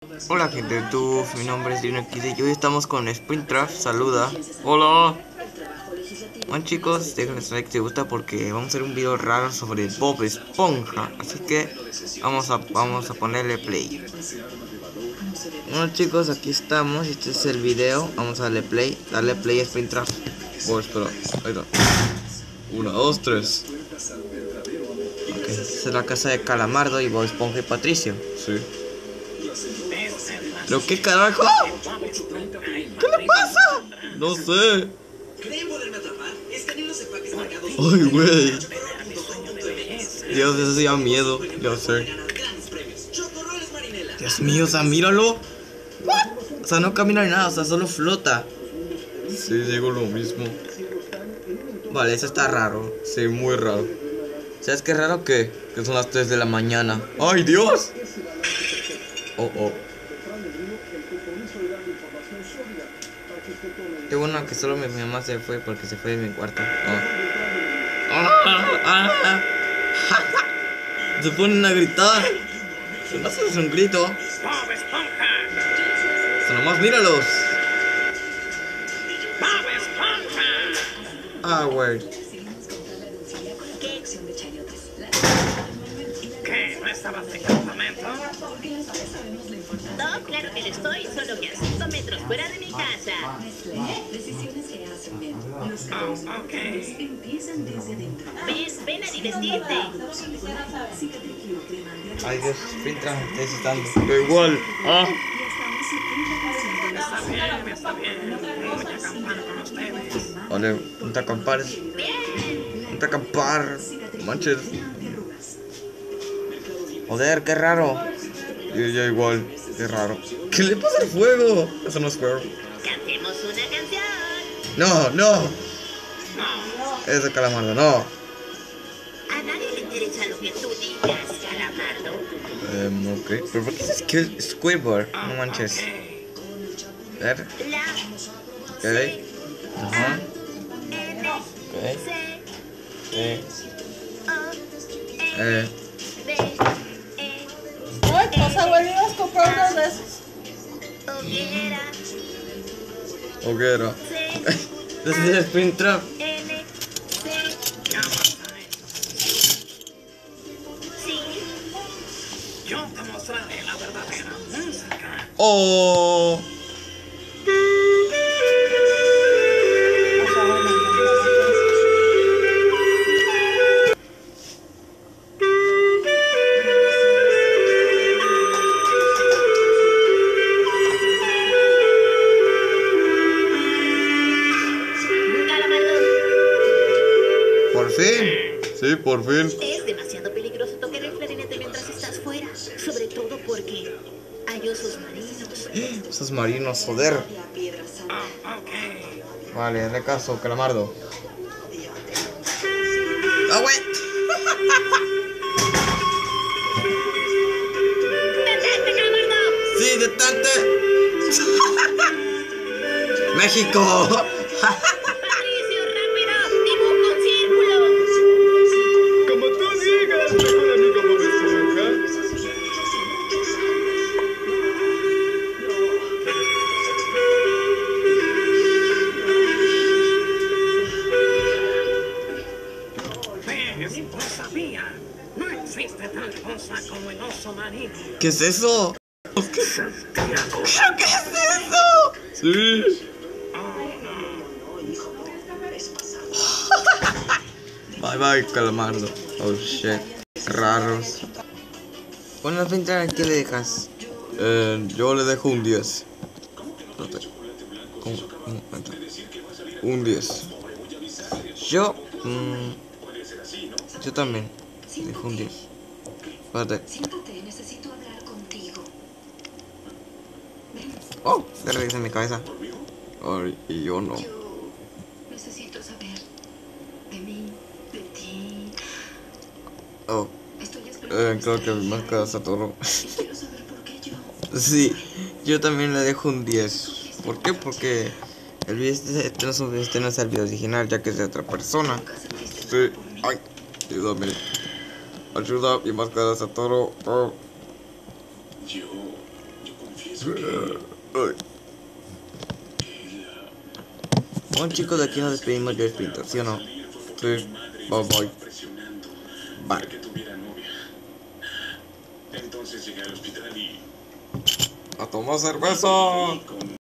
Hola gente de YouTube, mi nombre es DinoXD y hoy estamos con Springtrap, saluda. Hola. Bueno chicos, déjenme saber que te gusta porque vamos a hacer un video raro sobre Bob Esponja. Así que vamos a ponerle play. Bueno chicos, aquí estamos, este es el video, vamos a darle play a Springtrap. Oh, espera, ahí está. 1, 2, 3. Ok, esta es la casa de Calamardo y Bob Esponja y Patricio. Sí. ¿Pero qué carajo? ¿Qué le pasa? No sé. Ay, güey. Dios, eso sí da miedo. Yo sé. Dios mío, o sea, míralo. O sea, no camina ni nada, o sea, solo flota. Sí, digo lo mismo. Vale, eso está raro. Sí, muy raro. ¿Sabes qué raro que son las 3 de la mañana? ¡Ay, Dios! Oh, oh. Qué bueno que solo mi mamá se fue porque se fue de mi cuarto. Se ponen a gritar. No es un grito. ¡Bob Esponja! O sea, nomás míralos. ¡Bob Esponja! Ah, güey. ¿Qué? ¿No estabas en campamento? No, claro que lo estoy, solo que a 5 metros fuera de mi casa. Oh, ok. Ven a divertirte. Ay, Dios, Springtrap está necesitando. Pero igual. Está bien. Voy a acampar con ustedes. Vale, ponte a acampar. Ponte a acampar. Manches. Joder, qué raro. Y ya igual, qué raro. ¿Qué le pasa al fuego? Eso no es fuego. Cantemos una canción. No. Es de Calamardo, no. A nadie le interesa lo que tú digas, Calamardo. Ok. ¿Pero por qué es Squidward? No manches. A ver. La Ok. Ajá. N Ok. C O B Ay, pues abuelitos comprar uno de esos. Hoguera Hoguera. C Ese es Springtrap. N C Ya basta. sí. Yo te mostraré la verdadera música. Oh. Calamardo, Por fin. Sí, por fin. es demasiado peligroso tocar el clarinete mientras estás fuera, sobre todo porque hay osos marinos. Esos marinos, joder. Oh, ok. Vale, hazle caso, Calamardo. ¡Ah, güey! ¡Detente, Calamardo! ¡Sí, detente! ¡México! ¡Patricio, rápido! ¡Dibuja un círculo! Como tú digas, mejor amigo Bob Esponja. ¿Ves? No sabía. No existe tal cosa como el oso marino. ¿Qué es eso? Santiago. ¿Qué es eso? Sí. Bye bye, Calamardo. Oh shit. Raros. Bueno, Springtrap, ¿qué le dejas? Yo le dejo un 10. Espérate. Un 10. Yo también dejo un 10. Espérate. Siéntate, necesito hablar contigo. Oh, se regresa en mi cabeza. Ay, y yo no. Yo necesito saber de mí, de ti. Oh, Estoy esperando. creo que más cada Satoru. Y quiero saber por qué yo. Sí, yo también le dejo un 10. ¿Por qué? Porque el video este no es el video original, ya que es de otra persona. Sí, ay, ayúdame. Ayuda, y más cada Satoru. Oh. Yo Bueno chicos, de aquí nos despedimos de Splinter, ¿sí o no? Sí, bye bye. Bye. Entonces llegué al hospital y... A tomar cerveza.